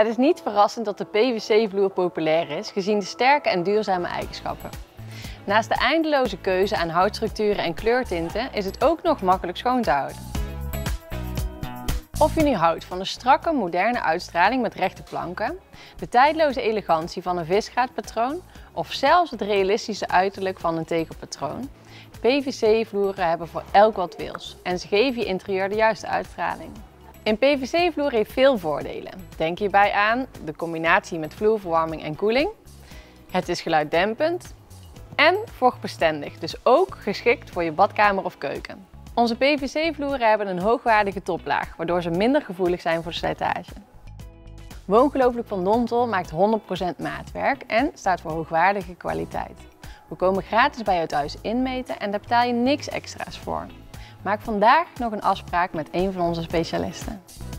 Het is niet verrassend dat de PVC-vloer populair is, gezien de sterke en duurzame eigenschappen. Naast de eindeloze keuze aan houtstructuren en kleurtinten is het ook nog makkelijk schoon te houden. Of je nu houdt van een strakke, moderne uitstraling met rechte planken, de tijdloze elegantie van een visgraatpatroon of zelfs het realistische uiterlijk van een tegelpatroon, PVC-vloeren hebben voor elk wat wils en ze geven je interieur de juiste uitstraling. Een PVC-vloer heeft veel voordelen. Denk hierbij aan de combinatie met vloerverwarming en koeling. Het is geluiddempend en vochtbestendig, dus ook geschikt voor je badkamer of keuken. Onze PVC-vloeren hebben een hoogwaardige toplaag, waardoor ze minder gevoelig zijn voor slijtage. Woongelooflijk van Dontel maakt 100% maatwerk en staat voor hoogwaardige kwaliteit. We komen gratis bij je thuis inmeten en daar betaal je niks extra's voor. Maak vandaag nog een afspraak met een van onze specialisten.